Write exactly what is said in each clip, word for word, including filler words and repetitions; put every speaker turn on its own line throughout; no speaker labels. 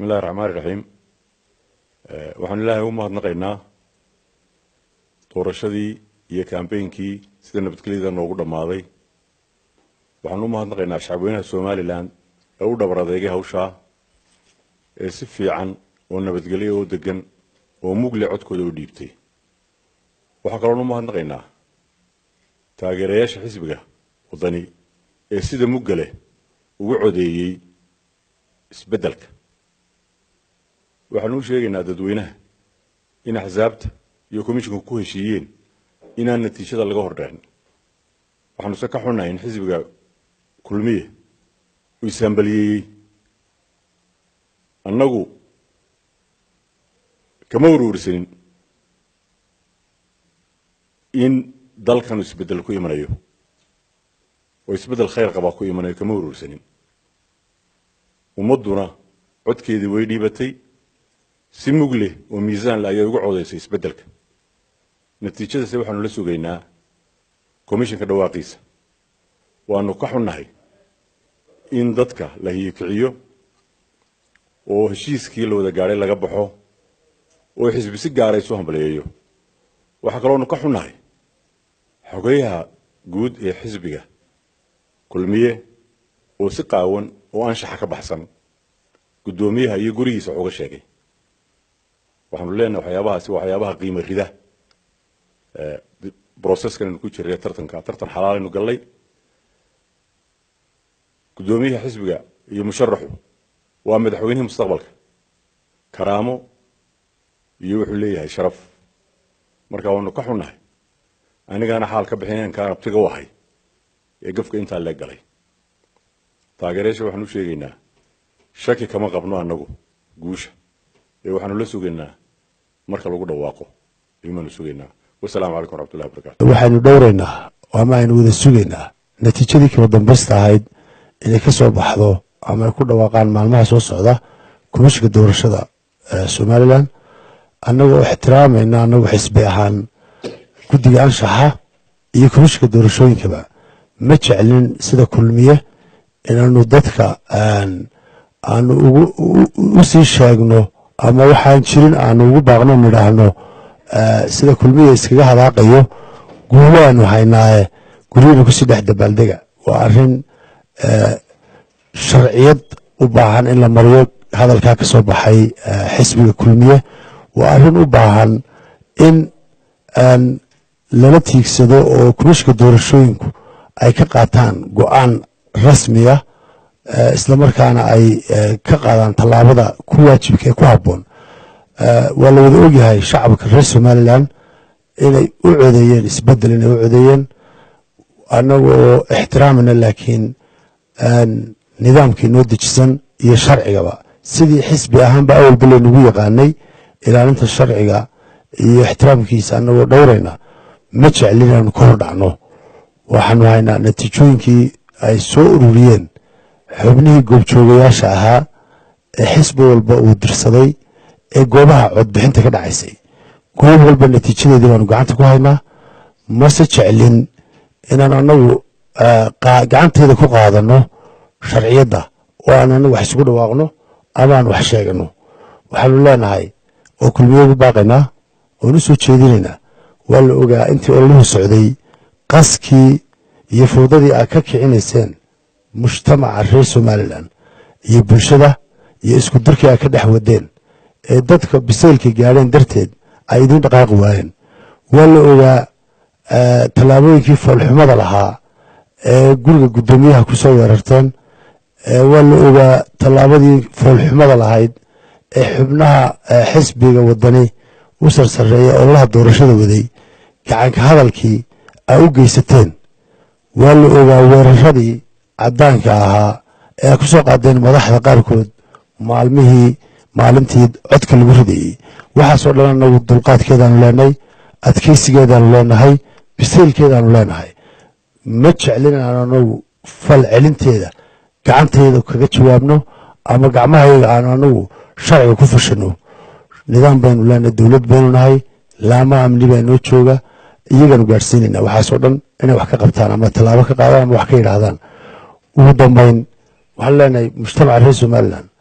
بسم الله الرحمن الرحيم. waxaan ilaahay u mahadnaqaynaa doorashadii iyo campaignkii sida nabadgelyada noogu dhamaaday. waxaan u mahadnaqaynaa shacabweynaha Soomaaliland ee u dhabar adeegay hawsha ee si fiican oo nabadgelyo oo degan oo mugle codkooda u dhiibtay. waxaan kaloo u mahadnaqaynaa taageerayaasha xisbiga wadani ee sida mugale ugu codeeyay isbedelka. waxaan u sheegaynaa dadweynaha in axsaabta iyo komishanku ku heshiiyeen inaan natiijada laga hordhicin. waxaanu se ka xunnahay in xisbiga kulmiye uu ishambaliyey. annagu kama uruursanin in dalkan isbedel ku imanayo oo isbedel khayr qaba ku imanayo kama uruursanin. ummaduna codkeedii way dhiibatay si mugle oo miisaan la ayay ugu codeysay isbedelka. natiijadaas waxaanu la sugaynaa komishanka dhawaaqiisa. waanu ka xunnahay in dadka la hiyikiciyo oo heshiiskii la wada gaaray laga baxo oo xisbi si gaar ah soo hambaleeyo. waxa kale oo ka xunnahay xogayaha guud ee xisbiga kulmiye oo si qaawan oo anshaxa ka baxsan gudoomiyaha iyo gurigiisa uga sheegay. waxaanu leenahay waxyaabahaasi waxyaabaha qiimo rida ee processkan ku jiray tartanka tartan xalaal inuu galay. gudoomiyaha xisbiga iyo musharaxu waa madaxweynaha mustaqbalka karaamo iyo wuxuu leeyahay sharaf. marka waanu ka xunnahay anigana xaal ka bixinayaan ka rabtiga wahay ee gafka inta la galay. taageerayaasha waxaanu sheegaynaa shaki kama qabno anagu guusha ee waxaanu la sugaynaa marka lagu dhawaaqo iimaanu sugaynaa. wassalaamu calaykum waraxmatullahi wabarakaatuh.
waxaanu dhowraynaa ama aynu wada sugaynaa natiijadii kala dambaysta ahayd inay ka soo baxdo ama ay ku dhawaaqaan maalmaha soo socda komishanka doorashada Soomaaliland. annagoo ixtiraamayna annagu xisbi ahaan guddiga anshaxa iyo komishanka doorashooyinkaba ma jeclin sida kulmiye inaanu dadka aanu u sii sheegno ama waxaan jirin aanu ugu baaqno nidhaahno sida kulmiye iskaga hadaaqayo guulo aanu haynaaye guriyada kusii dhex dabaaldega. waa arrin sharciyad u baahan in la mariyo hadalkaa ka soo baxay xisbiga kulmiye. waa arrin u baahan in lala tiigsado oo komishanka doorashooyinku ay ka qaataan go'aan rasmi ah isla markaana ay ka qaadaan tallaabada ku waajibka ee ku habboon. waa la wada ogyahay shacabka reer Somaliland inay u codeeyeen isbedel inay u codeeyeen annagoo ixtiraamana laakiin nidaamkii noo dejisan iyo sharcigaba sidii xisbi ahaanba awalba laynagu yaqaanay ilaalinta sharciga iyo ixtiraamkiisa annagoo dhowrayna ma jeclin inaanu ka hor dhacno. waxaanu haynaa natiijooyinkii ay soo ururiyeen xubnihii goobjoogayaasha ahaa ee xisbi walba uu dirsaday ee goobaha codbixinta ka dhacaysay. goob walba natiijadeedii baanu gacanta ku haynaa. mase jeclin inaan annagu gacanteeda ku qaadano sharciyadda oo aan annagu wax isugu dhawaaqno ama aan wax sheegano. waxaanu leenahay oo kulmiye ugu baaqaynaa oonu soo jeedinaynaa. waa la ogaa intii ololuhu socday qaskii iyo fowdadii aad ka kicinayseen mujtamaca reer Somaliland iyo bulshada iyo isku darkii aad ka dhex wadeen ee dadka biseylka gaadheen darteed ay idin dhaqaaqi waayeen. waa la ogaa tallaabooyinkii foolxumada lahaa ee guriga gudoomiyaha ku soo weerarteen. waa la ogaa tallaabadii foolxumada lahayd ee xubnaha xisbiga wadani u sarsareeya ololaha doorashada waday gacanka hadalkii ay u geysateen. waa la ogaa weeraradii caddaanka ahaa ee ku soo qaadeen madaxda qaarkood maalmihii maalintii codka lagu ridayey. waxaasoo dhan anagu dulqaadkeedaanu leenahay, adkeysigeedaanu leenahay, biseylkeedaanu leenahay. ma jeclin aan anagu fal celinteeda gacanteeda kaga jawaabno ama gacmahayaga aan anagu sharciga ku fashano. nidaam baynu leenahay, dowlad baynu nahay, laama amni baa noo jooga. iyaganu gaadhsiinaynaa waxaasoo dhan inay wax ka qabtaan ama tallaabo ka qaadaan ama wax ka yidhaahdaan. ugu dambayn waxaan leenahay mujtamaca reer Somaliland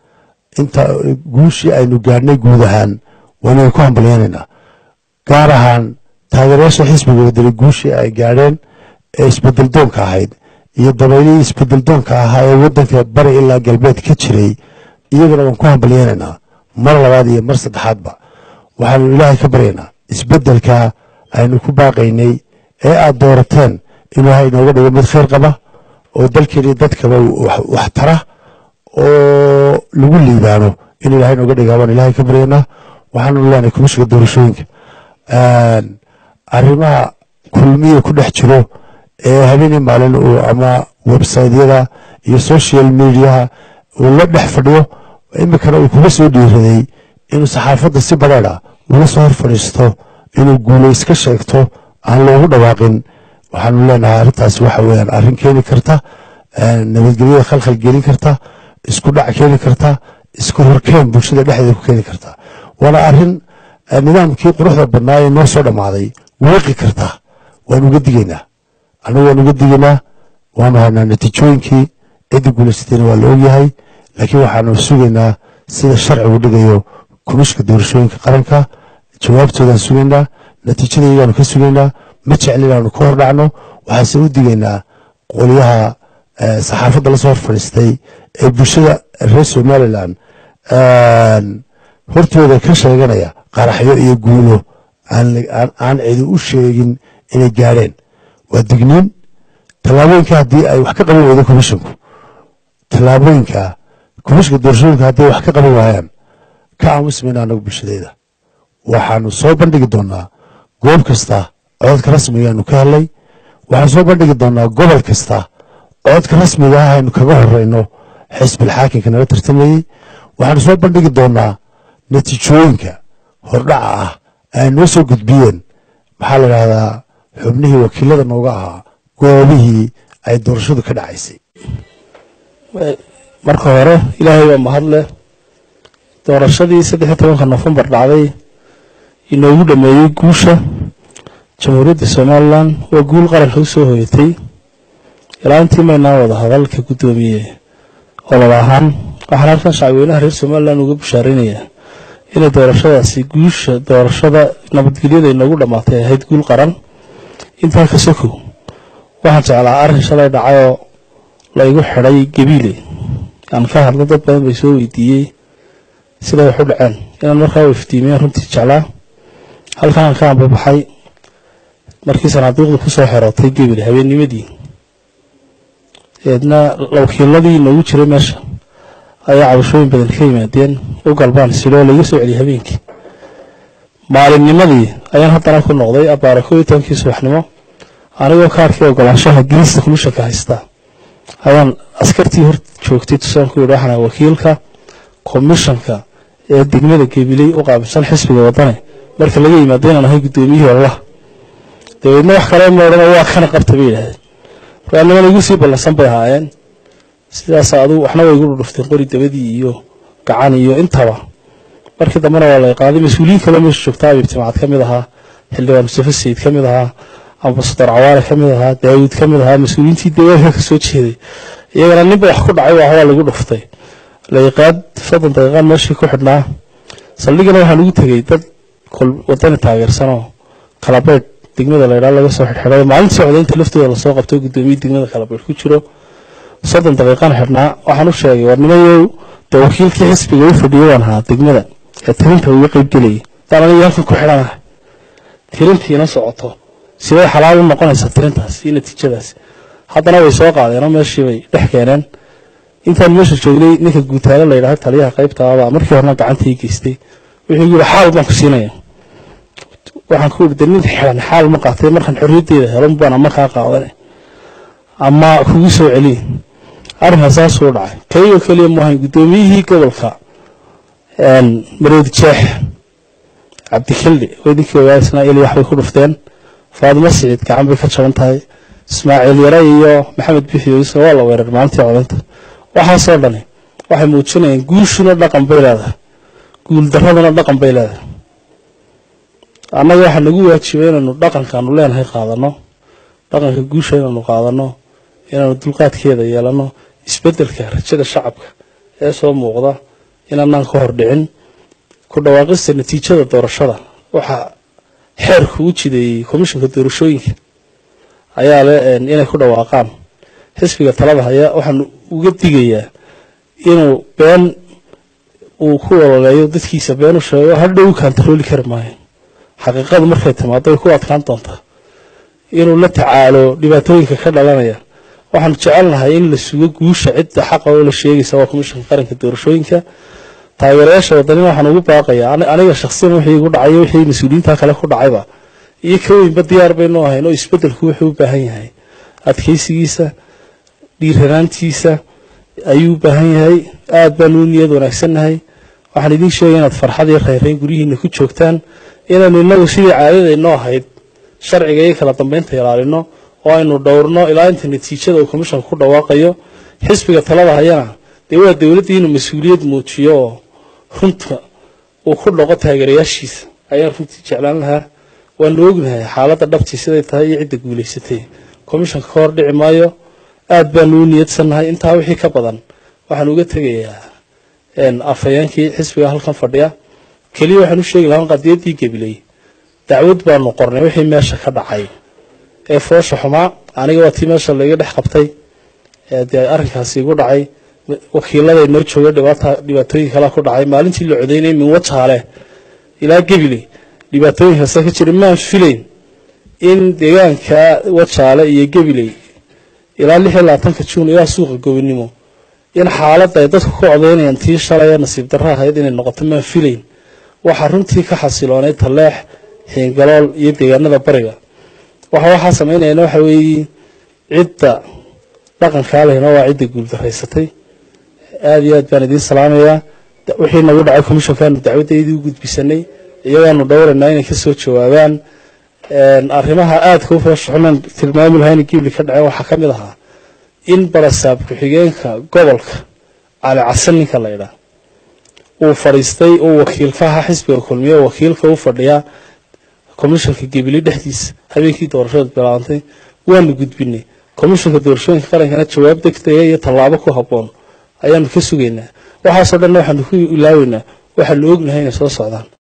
inta guushii aynu gaadhnay guud ahaan waanaynu ku hambalyaanaynaa gaar ahaan taageerayaasha xisbiga wadani guushii ay gaadheen ee isbedel doonka ahayd iyo dabaylihii isbedel doonka ahaa ee waddanka bari ilaa galbeed ka jiray iyagana waan ku hambalyaanaynaa mar labaad iyo mar saddexaadba waxaanu ilaahay ka baryaynaa isbeddelka aynu ku baaqaynay ee aad doorateen inuu ilaahay inooga dhigo mid khayr qaba oo dalkeeni dadkaba wax tara oo lagu liibaano in ilaahay inooga dhigaa waan ilaahay ka baryaynaa waxaanu leenahay komishiga doorashooyinka arrimaha kulmiya ku dhex jiro ee habeenii maalin uu ama websaydyada iyo social mediaha uu la dhex fadhiyo iminkana uu kuga soo dhiiraday inuu saxaafadda si badheedha uga soo hor fadhiisto inuu guulays ka sheegto aan loogu dhawaaqin waxaanu leenahay arrintaasi waxa weeyaan arrin keeni karta nabadgelyada khalkhal gelin karta isku dhac keeni karta isku horkeen bulshada dhexdeeda ku keeni karta waana arrin nidaamkii quruxda badnaa ee noo soo dhammaaday weeqi karta waan uga digaynaa annagu waan uga digaynaa waanu haynaa natiijooyinkii ciddii guulaysatayna waa la ogyahay laakiin waxaanu sugaynaa sida sharcigu dhigayo komishiga doorashooyinka qaranka jawaabtoodaan sugaynaa natiijada iyagaanu ka sugaynaa ma jeclin inaanu ka hor dhacno waxaase u digaynaa qolyaha saxaafadda lasoo hor fadhiistay ee bulshada reer somalilan hortooda ka sheeganaya qaraxyo iyo guulo aan cidi u sheegin inay gaadheen waa digniin tallaabooyinka haddii ay wax ka qaban weydo komishinku tallaabooyinka komishinka doorashooyinka hadday wax ka qaban waayaan ka aamusmayna annagu bulshadeeda waxaanu soo bandhigi doonaa goob kasta cododka rasmigaanu ka helay waxaanu soo bandhigi doonaa gobol kasta cododka rasmiga ah aynu kaga horeyno xisbil xaakimka nala tartamayey waxaanu soo bandhigi doonaa natiijooyinka hordhaca ah ay noo soo gudbiyeen maxaa la idhahdaa xubnihii wakiilada nooga ahaa goobihii ay doorashadu ka dhacaysay
marka hore ilaahay waa mahad leh doorashadii saddex iyo tobanka nofembar dhacday inoogu dhameeyey guusha jamhuuriyadda somalilan waa guul qaranka u soo hoyatay ilaa intii maynaa wada hadalka guddoomiye olol ahaan waxaan halkan shacabweynaha reer somalilan uga bushaaraynayaa inay doorashadaasi guusha doorashada nabadgelyada inoogu dhammaatay ahayd guul qaran intaa ka sokow waxaan jeclaa arrin shalay dhacayoo la igu xidhay gabiile aan ka hadlo dad badan bay soo weydiiyey siday wax u dhaceen inaan markaa u iftiimiyaan runtii jeclaa halkan aan ka ambabaxay markii sanaaduuqda ku soo xerootay gabiile habeennimadii eedna wakiiladii inoogu jiray meesha ayaa cabashooyin badan ka yimaadeen u galbaan siloo laiga soo celiyay habeenkii maalinnimadii ayaan haddana ku noqday abbaara koob iyo tobankii subaxnimo anigoo kaarkii ogolaanshaha giriista kumishanka haystaa ayaan askartii hor joogtay tusaan ku yidhi waxaan wakiilka komishanka ee degmada gabiley u qaabilsan xisbiga wadane marka laga yimaado inaan ahay guddoomiyihii ololaha dabeedna wax kale ma odhan waa kana qabta bay yidhaahdeen markaa niman igu sii ballansan bay ahaayeen sidaas adigu waxna way igu dhudhufteen qori dabadii iyo gacan iyo intaba markii dambena waa lay qaaday mas-uuliyiin kale meesha joogta abiib timacad ka mid ahaa xildhibaan mustafa sayid ka mid ahaa ambasador cawaale ka mid ahaa daawud ka mid ahaa mas-uuliyiintii deegaanka ka soo jeeday iyagana ninba wax ku dhacay waa lagu dhuftay layqaad soddon daqiiqaan meeshii ku xidhnaa saldhigana waxaan ugu tegey dad wadani taageersanoo kalabeydh degmada laydhaa laga soo xidhxidhay maalintii socdaynta laftooda lasoo qabto guddoomiye degmada kalabeydh ku jiro soddon daqiiqaan xidhnaa waxaan u sheegay war nimayow dee wakiilkii xisbiga u fadhiyay waan ahaa degmada ee tirinta uga qayb gelayay daan aniga halkan ku xidhanahay tirintiina socoto siday xalaal u noqonaysaa tirintaas iyo natiijadaasi haddana way soo qaadeenoo meeshii bay dhex keeneen intaan meesha joognay ninka guutaale la yidhahdo taliyaha qaybtaabaa markii horena gacantii geystay wuxuu yidhi xaal baan ku siinaya waxaan ku yidhi nin xiran xaal ma qaatay markaan xorriyaddeeda helo baan ama kaa qaadane ama kugu soo celiye arrinkaa saasuu dhacay kayagoo keliya maahayn guddoomiyihii gobolka maroodi jeex cabdikilli way ninkii ogaasnaa ili waxbay ku dhufteen faadimo siciid gacan bay ka jaban tahay ismaaciil yare iyo maxamed bixiyooyisa waa la weerar maalintii codaynta waxaasoo dhani waxay muujinayaan guushuna dhaqan bay leedahay guul daraduna dhaqan bay leedahay annaga waxaa nagu waajibay inaanu dhaqankaanu leenahay qaadano dhaqanka guusha inaanu qaadano inaanu dulqaadkeeda yeelano isbeddelka rajada shacabka ee soo muuqda inaanaan ka hor dhicin ku dhawaaqista natiijada doorashada waxa xeerku u jideeyay komishanka doorashooyinka ayaa leh inay ku dhawaaqaan xisbiga talada haya waxaan uga digayaa inuu been uu ku walaalayo dadkiisa been u sheego hadhow kantarooli kari maayo xaqiiqadu markay timaado way ku adkaan doontaa inuu la tacaalo dhibaatooyinka ka dhalanaya waxaan jecelnahay in la sugo guusha cidda xaqa oo la sheegaysa waa komishanka qaranka doorashooyinka taageerayaasha wadani waxaan ugu baaqayaa aniga shakhsiyan wixii igu dhacay wixii mas'uuliyiinta kale ku dhacayba iyo ka weynba diyaar baynu ahayn oo isbeddelku wuxuu u baahan yahay adkaysigiisa dhiiranaantiisa ayuu u baahan yahay aad baan u niyad wanaagsannahay waxaan idiin sheegay inaad farxad iyo khayrayn guryihiina ku joogtaan inaynu innagu sidii caadadaynoo ahayd sharciga iyo kala dambeynta ilaalino oo aynu dhowrno ilaa inta natiijada uu komishanka ku dhawaaqayo xisbiga talada hayana dee waa dowladdii inuu mas-uuliyad muujiyo oo runta uu ku dhaqo taageerayaashiisa ayaan runtii jeclaan lahaa waanu ognahay xaaladda dhabtii siday tahay iyo cidda guulaysatay komishanka ka hor dhici maayo aad baanu u niyadsannahay intaa wixii ka badan waxaan uga tegayaa afhayeenkii xisbiga halkan fadhiya keliya waxaan u sheegi lahaa qadiyaddii gabiley dacwad baanu qornay wixii meesha ka dhacay ee foosha xumaa aniga waa tii meesha laiga dhex qabtay dee arrinkaasi igu dhacay wakiilada inoo jooga dhibaatooyin kala ku dhacay maalintii la codeynayay min wajaale ilaa gabiley dhibaatooyinkaasa ka jira maan filayn in deegaanka wajaale iyo gabiley ilaa lix iyo labaatanka juun ilaa suuqa gobonimo in xaaladda ay dadku ku codeynayaan tii shalay nasiib darro ahayd inay noqoto maan filayn waxaa runtii ka xasiloonay taleex xiingalool iyo deegaanada bariga waxa waxaa samaynayana waxa weeye cidda dhaqankaa lehna waa cidda guuldaraysatay aad iyo aad baan idiin salaamayaa wixii nagu dhacay komishankaanu dacwaddaydii u gudbisanay iyagaanu dhowraynaa inay ka soo jawaabaan arrimaha aadka u fooshaxunan tilmaami lahayn gibli ka dhaceen waxaa ka mid ahaa in barasaab ku-xigeenka gobolka cali casan ninka la ydhaa uu fadhiistay uu wakiilka ahaa xisbiga kulmiye wakiilka u fadhiyaa komishanka gibli dhexdiisa habeenkii doorashada bilaabantay waanu gudbinay komishanka doorashooyinka qarankana jawaab degdega iyo tallaabo ku habboon ayaanu ka sugaynaa waxaasoo dhanna waxaanu ku ilaaweynaa waxaanu ognahay inay soo socdaan